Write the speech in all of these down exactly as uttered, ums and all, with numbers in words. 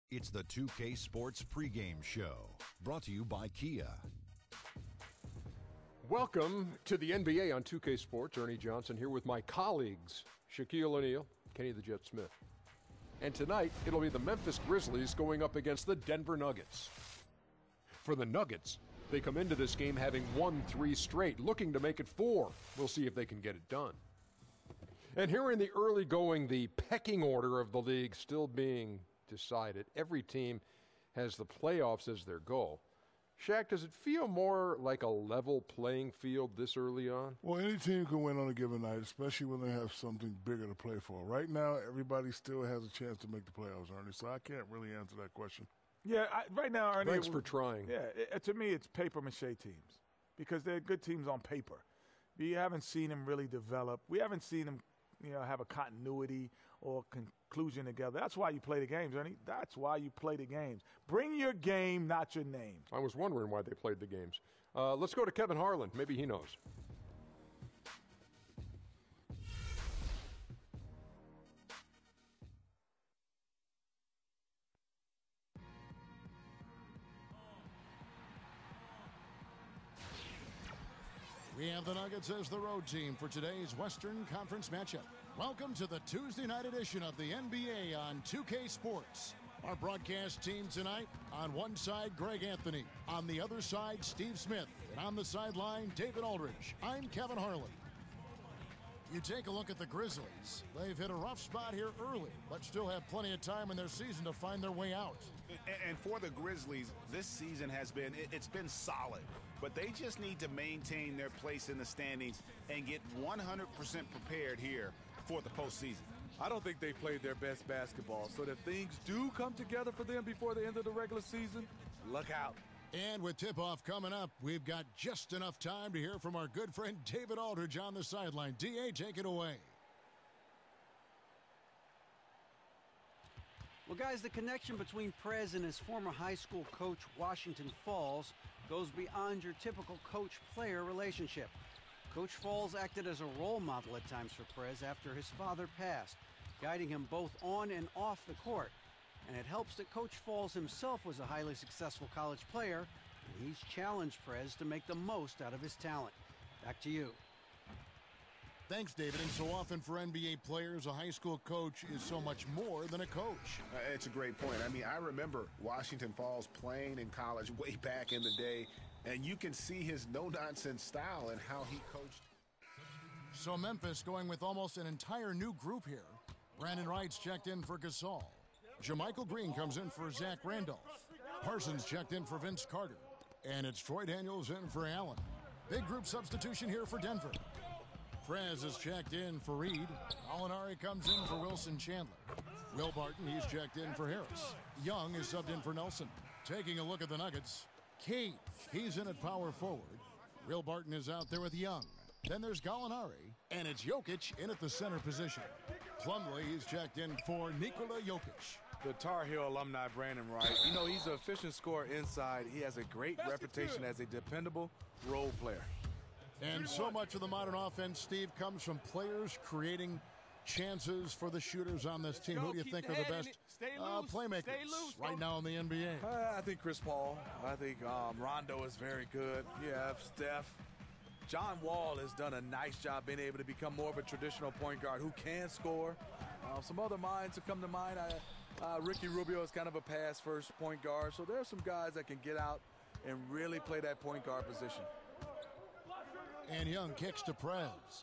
It's the two K Sports pregame show, brought to you by Kia. Welcome to the N B A on two K Sports. Ernie Johnson here with my colleagues, Shaquille O'Neal, Kenny the Jet Smith. And tonight, it'll be the Memphis Grizzlies going up against the Denver Nuggets. For the Nuggets, they come into this game having won three straight, looking to make it four. We'll see if they can get it done. And here in the early going, the pecking order of the league still being decided. Every team has the playoffs as their goal. Shaq, does it feel more like a level playing field this early on? Well, any team can win on a given night, especially when they have something bigger to play for. Right now, everybody still has a chance to make the playoffs, Ernie, so I can't really answer that question. Yeah, I, right now, Ernie. Thanks it, for trying. Yeah, it, to me, it's paper-mache teams because they're good teams on paper. We haven't seen them really develop. We haven't seen them, you know, have a continuity or conclusion together. That's why you play the games, Ernie. That's why you play the games. Bring your game, not your name. I was wondering why they played the games. Uh, let's go to Kevin Harlan. Maybe he knows. We have the Nuggets as the road team for today's Western Conference matchup. Welcome to the Tuesday night edition of the N B A on two K Sports. Our broadcast team tonight, on one side, Greg Anthony. On the other side, Steve Smith. And on the sideline, David Aldridge. I'm Kevin Harlan. You take a look at the Grizzlies. They've hit a rough spot here early, but still have plenty of time in their season to find their way out. And for the Grizzlies, this season has been, it's been solid. But they just need to maintain their place in the standings and get one hundred percent prepared here for the postseason. I don't think they played their best basketball, so if things do come together for them before the end of the regular season, look out. And with tip-off coming up, we've got just enough time to hear from our good friend David Aldridge on the sideline. D A, take it away. Well, guys, the connection between Prez and his former high school coach, Washington Falls, goes beyond your typical coach-player relationship. Coach Falls acted as a role model at times for Prez after his father passed, guiding him both on and off the court. And it helps that Coach Falls himself was a highly successful college player, and he's challenged Prez to make the most out of his talent. Back to you. Thanks, David. And so often for N B A players, a high school coach is so much more than a coach. Uh, it's a great point. I mean, I remember Washington Falls playing in college way back in the day, and you can see his no-nonsense style and how he coached. So Memphis going with almost an entire new group here. Brandon Wright's checked in for Gasol. Jermichael Green comes in for Zach Randolph. Parsons checked in for Vince Carter. And it's Troy Daniels in for Allen. Big group substitution here for Denver. Prez is checked in for Reed. Alinari comes in for Wilson Chandler. Will Barton, he's checked in for Harris. Young is subbed in for Nelson. Taking a look at the Nuggets, Cage, he's in at power forward. Will Barton is out there with Young. Then there's Gallinari, and it's Jokic in at the center position. Plumlee, he's checked in for Nikola Jokic. The Tar Heel alumni, Brandon Wright, you know, he's an efficient scorer inside. He has a great reputation as a dependable role player. And so much of the modern offense, Steve, comes from players creating chances for the shooters on this team. Who do you think are the best uh, playmakers right now in the N B A? Uh, I think Chris Paul. I think um, Rondo is very good. Yeah, Steph. John Wall has done a nice job being able to become more of a traditional point guard who can score. Uh, some other minds that come to mind, I, uh, Ricky Rubio is kind of a pass-first point guard. So there are some guys that can get out and really play that point guard position. And Young kicks to Prez.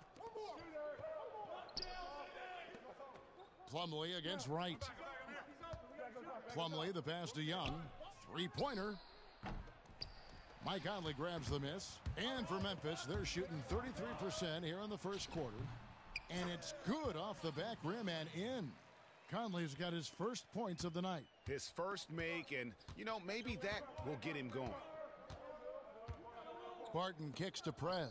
Plumlee against Wright. Plumlee, the pass to Young. Three-pointer. Mike Conley grabs the miss. And for Memphis, they're shooting thirty-three percent here in the first quarter. And it's good off the back rim and in. Conley's got his first points of the night. His first make, and, you know, maybe that will get him going. Barton kicks to Prez.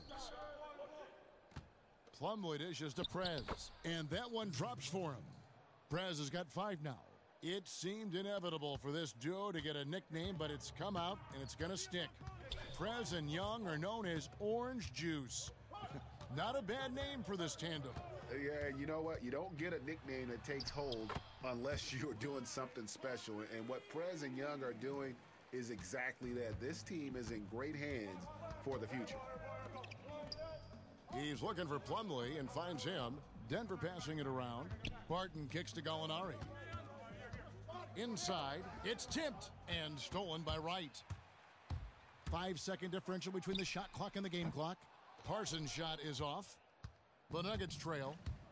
Plumlee dishes to Prez. And that one drops for him. Prez has got five now. It seemed inevitable for this duo to get a nickname, but it's come out and it's going to stick. Prez and Young are known as Orange Juice. Not a bad name for this tandem. Yeah, you know what? You don't get a nickname that takes hold unless you're doing something special. And what Prez and Young are doing is exactly that. This team is in great hands for the future. He's looking for Plumlee and finds him. Denver passing it around. Barton kicks to Gallinari. Inside, it's tipped and stolen by Wright. Five-second differential between the shot clock and the game clock. Parsons' shot is off. The Nuggets trail.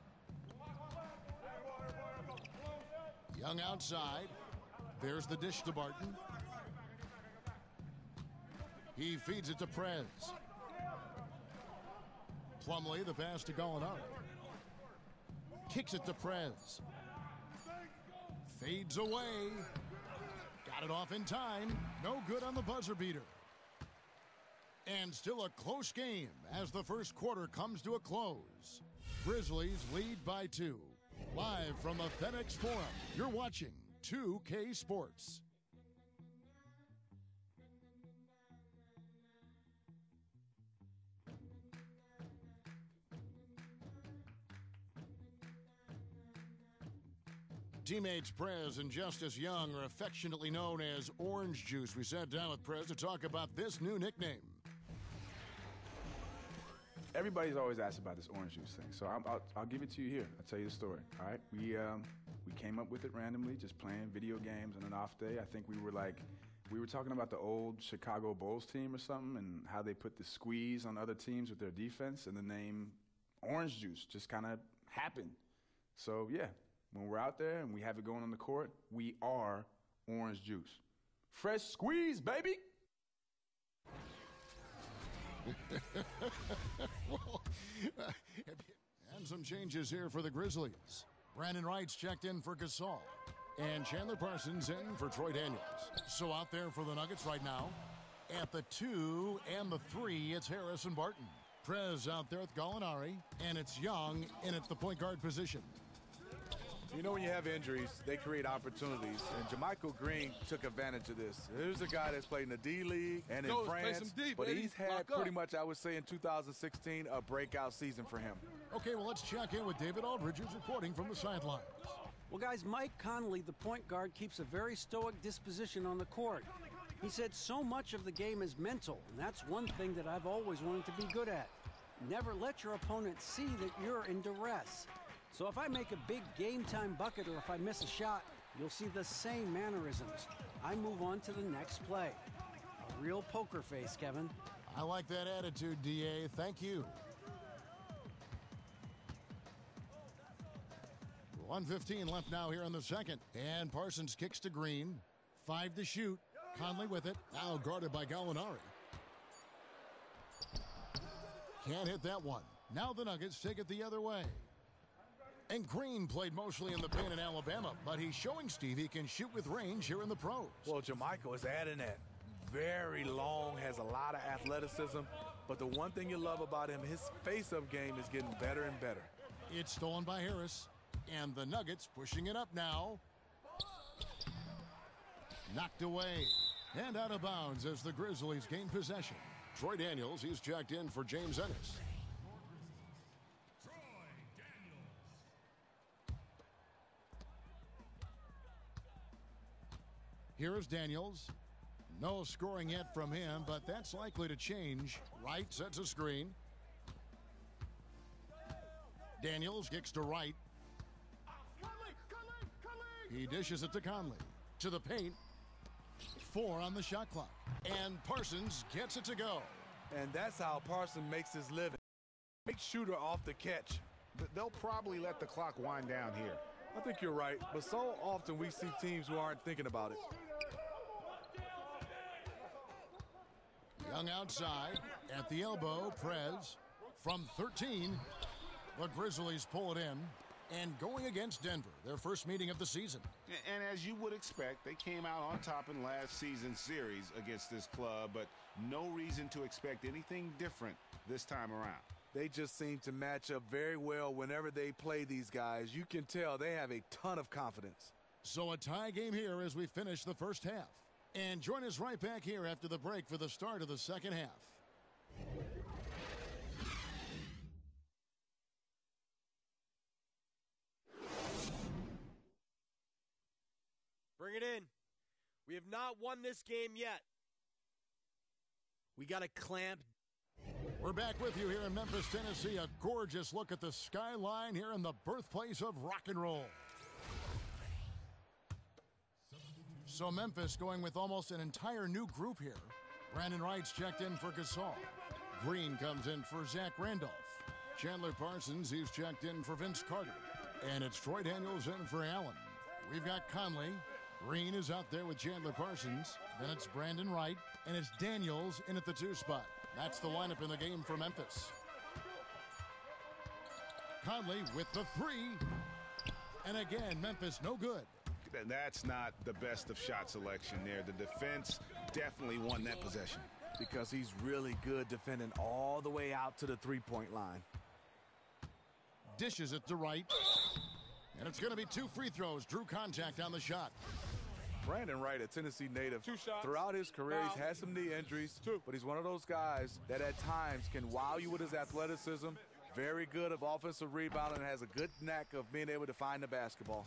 Young outside. There's the dish to Barton. He feeds it to Prez. Plumlee, the pass to Gallinari. Kicks it to Prez. Fades away. Got it off in time. No good on the buzzer beater. And still a close game as the first quarter comes to a close. Grizzlies lead by two. Live from the FedEx Forum, you're watching two K Sports. Teammates Prez and Justice Young are affectionately known as Orange Juice. We sat down with Prez to talk about this new nickname. Everybody's always asked about this orange juice thing, so I'll, I'll, I'll give it to you here. I'll tell you the story, all right? We, um, we came up with it randomly, just playing video games on an off day. I think we were like, we were talking about the old Chicago Bulls team or something and how they put the squeeze on other teams with their defense, and the name Orange Juice just kind of happened. So, yeah, when we're out there and we have it going on the court, we are Orange Juice. Fresh squeeze, baby! Well, uh, and some changes here for the Grizzlies. Brandon Wright's checked in for Gasol. And Chandler Parsons in for Troy Daniels. So out there for the Nuggets right now. At the two and the three, it's Harris and Barton. Prez out there with Gallinari. And it's Young in at the point guard position. You know, when you have injuries, they create opportunities, and JaMychal Green took advantage of this. Here's a guy that's played in the D-League and in Go, France, some D, but baby. he's had Lock pretty up. much, I would say, in two thousand sixteen, a breakout season for him. Okay, well, let's check in with David Aldridge, who's reporting from the sidelines. Well, guys, Mike Conley, the point guard, keeps a very stoic disposition on the court. He said so much of the game is mental, and that's one thing that I've always wanted to be good at. Never let your opponent see that you're in duress. So if I make a big game-time bucket or if I miss a shot, you'll see the same mannerisms. I move on to the next play. A real poker face, Kevin. I like that attitude, D A. Thank you. one fifteen left now here in the second. And Parsons kicks to Green. Five to shoot. Conley with it. Now guarded by Gallinari. Can't hit that one. Now the Nuggets take it the other way. And Green played mostly in the paint in Alabama, but he's showing Steve he can shoot with range here in the pros. Well, JaMychal is adding that. Very long, has a lot of athleticism, but the one thing you love about him, his face-up game is getting better and better. It's stolen by Harris, and the Nuggets pushing it up now. Knocked away and out of bounds as the Grizzlies gain possession. Troy Daniels, he's checked in for James Ennis. Here is Daniels. No scoring yet from him, but that's likely to change. Wright sets a screen. Daniels kicks to Wright. He dishes it to Conley. To the paint. Four on the shot clock. And Parsons gets it to go. And that's how Parsons makes his living. Great shooter off the catch. They'll probably let the clock wind down here. I think you're right, but so often we see teams who aren't thinking about it. Young outside, at the elbow, Prez. From thirteen, the Grizzlies pull it in. And going against Denver, their first meeting of the season. And as you would expect, they came out on top in last season's series against this club, but no reason to expect anything different this time around. They just seem to match up very well whenever they play these guys. You can tell they have a ton of confidence. So a tie game here as we finish the first half. And join us right back here after the break for the start of the second half. Bring it in. We have not won this game yet. We got to clamp. We're back with you here in Memphis, Tennessee. A gorgeous look at the skyline here in the birthplace of rock and roll. So Memphis going with almost an entire new group here. Brandon Wright's checked in for Gasol. Green comes in for Zach Randolph. Chandler Parsons, he's checked in for Vince Carter. And it's Troy Daniels in for Allen. We've got Conley. Green is out there with Chandler Parsons. Then it's Brandon Wright. And it's Daniels in at the two spot. That's the lineup in the game for Memphis. Conley with the three. And again, Memphis no good. That's not the best of shot selection there. The defense definitely won that possession. Because he's really good defending all the way out to the three-point line. Dishes it to Wright. And it's going to be two free throws. Drew contact on the shot. Brandon Wright, a Tennessee native, throughout his career, he's had some knee injuries, but he's one of those guys that at times can wow you with his athleticism, very good of offensive rebounding, and has a good knack of being able to find the basketball.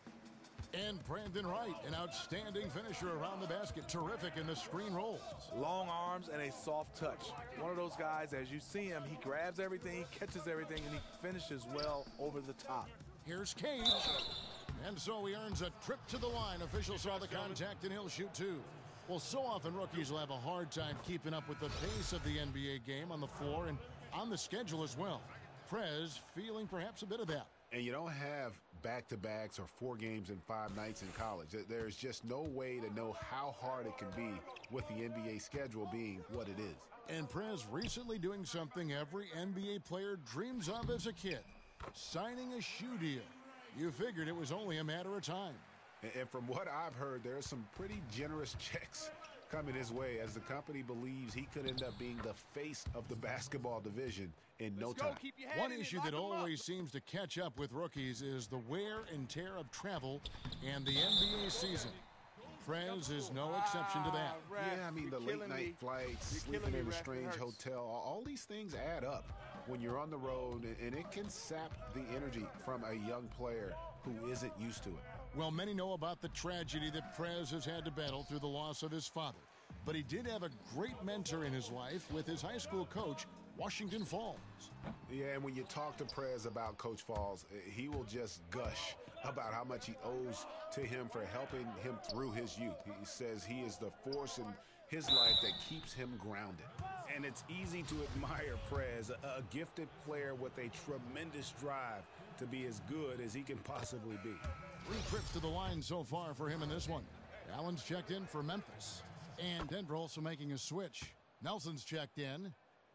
And Brandon Wright, an outstanding finisher around the basket, terrific in the screen rolls. Long arms and a soft touch. One of those guys, as you see him, he grabs everything, he catches everything, and he finishes well over the top. Here's Cage. And so he earns a trip to the line. Officials saw the contact, and he'll shoot two. Well, so often rookies will have a hard time keeping up with the pace of the N B A game on the floor and on the schedule as well. Prez feeling perhaps a bit of that. And you don't have back-to-backs or four games in five nights in college. There's just no way to know how hard it can be with the N B A schedule being what it is. And Prez recently doing something every N B A player dreams of as a kid, signing a shoe deal. You figured it was only a matter of time. And from what I've heard, there are some pretty generous checks coming his way as the company believes he could end up being the face of the basketball division in no time. One issue that always seems to catch up with rookies is the wear and tear of travel and the N B A season. Prez is no exception to that. Yeah, I mean, the late-night flights, sleeping in a strange hotel, all these things add up when you're on the road, and it can sap the energy from a young player who isn't used to it. Well, many know about the tragedy that Prez has had to battle through the loss of his father. But he did have a great mentor in his life with his high school coach, Washington Falls. Yeah, and when you talk to Prez about Coach Falls, he will just gush about how much he owes to him for helping him through his youth. He says he is the force in his life that keeps him grounded. And it's easy to admire Prez, a, a gifted player with a tremendous drive to be as good as he can possibly be. Three trips to the line so far for him in this one. Allen's checked in for Memphis. And Denver also making a switch. Nelson's checked in.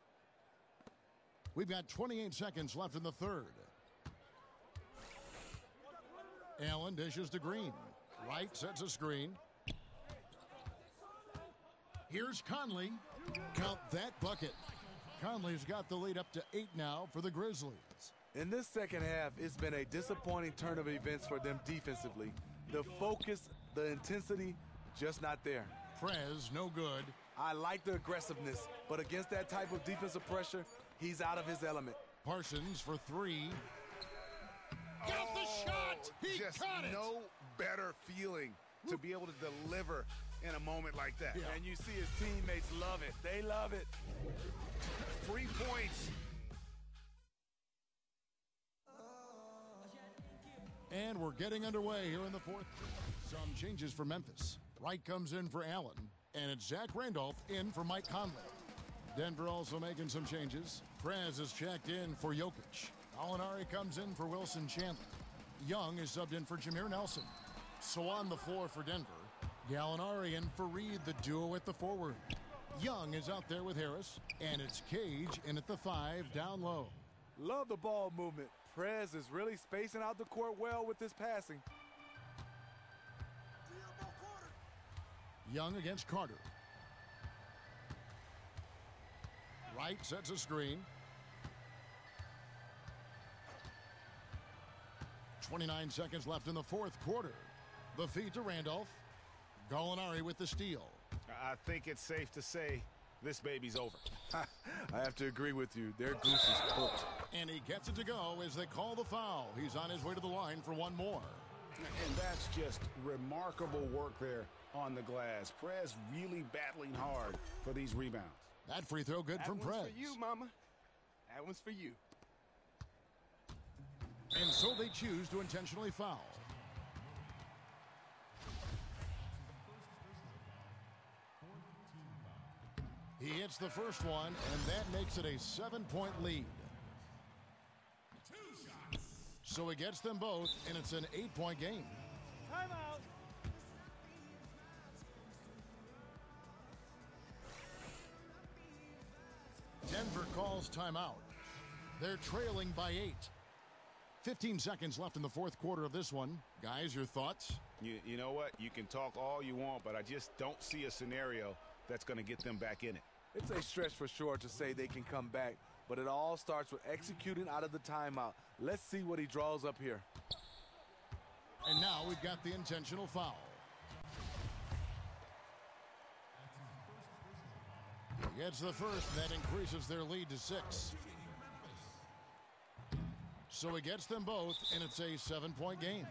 We've got twenty-eight seconds left in the third. Allen dishes to Green. Wright sets a screen. Here's Conley. Count that bucket. Conley's got the lead up to eight now for the Grizzlies. In this second half, it's been a disappointing turn of events for them defensively. The focus, the intensity, just not there. Prez, no good. I like the aggressiveness, but against that type of defensive pressure, he's out of his element. Parsons for three. Got the shot! He Just caught it! no better feeling to be able to deliver in a moment like that. Yeah. And you see his teammates love it. They love it. Three points. And we're getting underway here in the fourth. Some changes for Memphis. Wright comes in for Allen, and it's Zach Randolph in for Mike Conley. Denver also making some changes. Prez is checked in for Jokic. Alinari comes in for Wilson Chandler. Young is subbed in for Jameer Nelson. So on the floor for Denver, Gallinari in for Reed, the duo at the forward. Young is out there with Harris, and it's Cage in at the five down low. Love the ball movement. Prez is really spacing out the court well with his passing. Young against Carter. Wright sets a screen. twenty-nine seconds left in the fourth quarter. The feed to Randolph. Gallinari with the steal. I think it's safe to say this baby's over. I have to agree with you. Their goose is cooked. And he gets it to go as they call the foul. He's on his way to the line for one more. And that's just remarkable work there on the glass. Prez really battling hard for these rebounds. That free throw good that from Prez. That one's for you, Mama. That one's for you. And so they choose to intentionally foul. He hits the first one, and that makes it a seven-point lead. So he gets them both, and it's an eight-point game. Timeout. Denver calls timeout. They're trailing by eight. fifteen seconds left in the fourth quarter of this one. Guys, your thoughts? You, you know what? You can talk all you want, but I just don't see a scenario that's going to get them back in it. It's a stretch for sure to say they can come back, but it all starts with executing out of the timeout. Let's see what he draws up here. And now we've got the intentional foul. Gets the first, and that increases their lead to six. So he gets them both, and it's a seven-point game.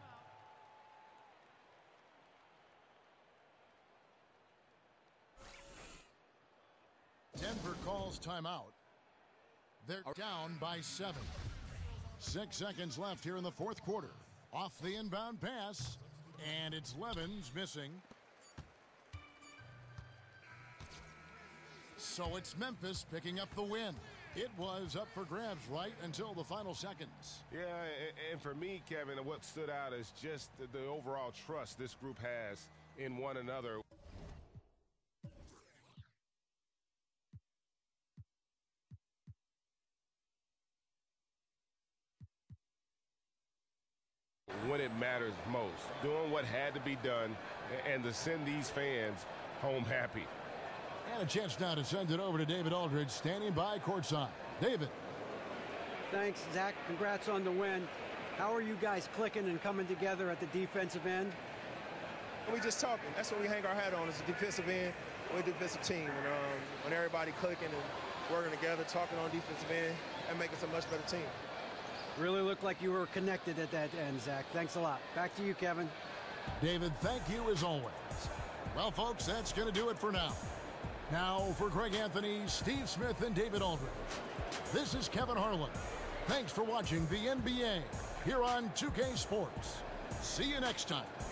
Denver calls timeout. They're down by seven. Six seconds left here in the fourth quarter. Off the inbound pass, and it's Levens missing. So it's Memphis picking up the win. It was up for grabs right until the final seconds. Yeah, and for me, Kevin, what stood out is just the overall trust this group has in one another. When it matters most, doing what had to be done, and to send these fans home happy. And a chance now to send it over to David Aldridge, standing by courtside. David. Thanks, Zach. Congrats on the win. How are you guys clicking and coming together at the defensive end? We just talking. That's what we hang our hat on, is a defensive end. We're a defensive team. And um, when everybody clicking and working together, talking on defensive end, that makes us a much better team. Really looked like you were connected at that end, Zach. Thanks a lot. Back to you, Kevin. David, thank you as always. Well, folks, that's going to do it for now. Now, for Greg Anthony, Steve Smith, and David Aldridge, this is Kevin Harlan. Thanks for watching the N B A here on two K Sports. See you next time.